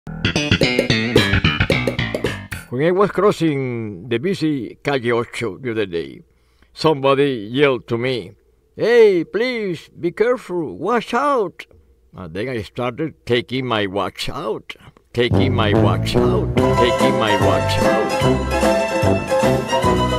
When I was crossing the busy Calle Ocho the other day, somebody yelled to me, "Hey, please, be careful, watch out!" And then I started taking my watch out, taking my watch out, taking my watch out.